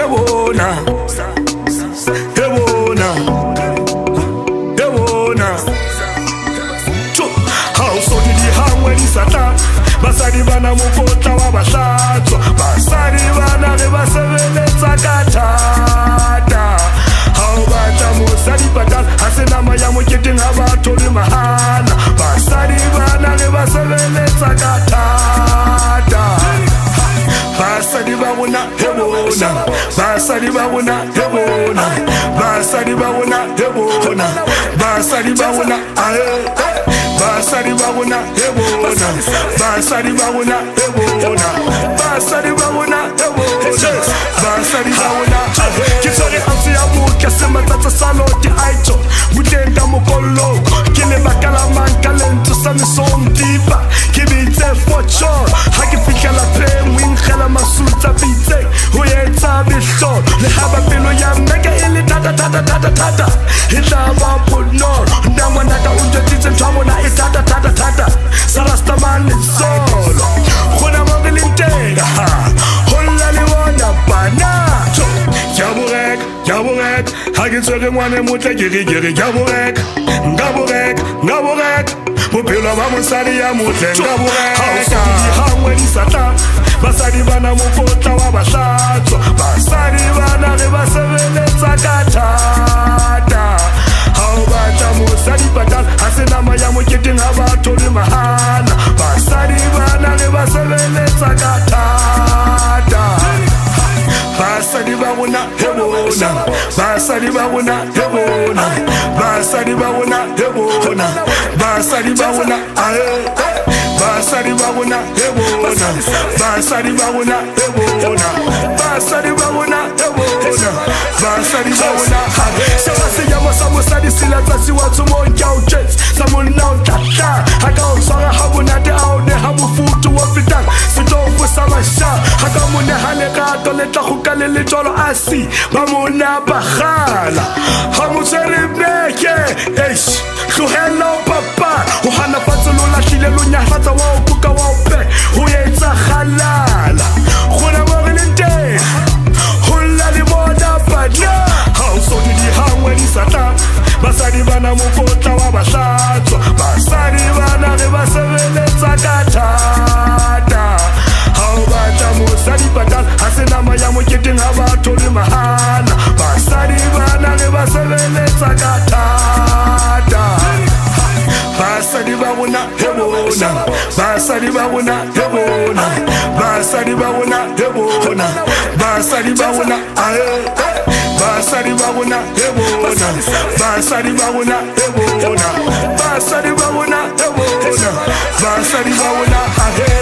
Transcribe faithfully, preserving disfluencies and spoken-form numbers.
hebona hebona hebona how so did the hand when it's attacked basadi bana mukota wa bashatwa basadi bana re basebeletsa kathata how bacha mosadi patal hasena maya moketeng ha batho le mahala basadi bana re basebeletsa kathata basadi ba bona hebona basadi ba bona hebona basadi ba bona hebona basadi ba bona basadi ba bona hebona basadi ba bona hebona basadi ba bona hebona basadi ba bona ke tsore hantsi ya buka se matsatsa saloti aitso mutenda mokolo ke le bakala manka lento sa mesong dipa ke bitse for sure ha ke fikela penguin khela masuta bitse ho yetsa bihlo le haba pelo ya meka ile tata tata tata tata hitaba ponor ndangwana ka unje titse ntwabona tata tata tata sarasta man solo khona mangilintega holla le wona bana jaburek jaburek ha ke tsere ngwane motle ke re ke re jaburek ngaburek ngaburek bophelo ba mosadi ya motle ngaburek ha ngwe di sata basadi bana mokotla wa bashatwa basadi bana re basebeletsa kathata ha o batla mosadi patal hasena maya moketeng ha batho le mahala basadi bana re basebeletsa kathata basadi ba bona hebona basadi ba bona hebona basadi ba bona hebona basadi ba bona basadi ba bona hebona basadi ba bona hebona basadi ba bona hebona basadi ba bona seba se llama samosadi sila tsatsi wa tsomo nkautjets samona utata haka utswara ha bonate a o ne ha bofutu wa fitang setofu sa masha haka mone ha le kato le tla go ka le le tjolo asi ba mona bagala ha motsere beke eish tlohela papa o hana fatsolo la hlile lo nyafatsa wa o kuka wa ope ho yetsa halala khona mo re lente holla le bona bana ha o so di hangwe di sata basadi bana mokotla wa bashatwa basadi bana re basebeletsa kathata ha o batla mosadi patal hasena maya moketeng ha batho le mahala basadi bana re basebeletsa kathata basadi ba bona hebona basadi ba bona hebona basadi ba bona hebona basadi ba bona basadi ba bona hebona basadi ba bona hebona basadi ba bona hebona basadi ba bona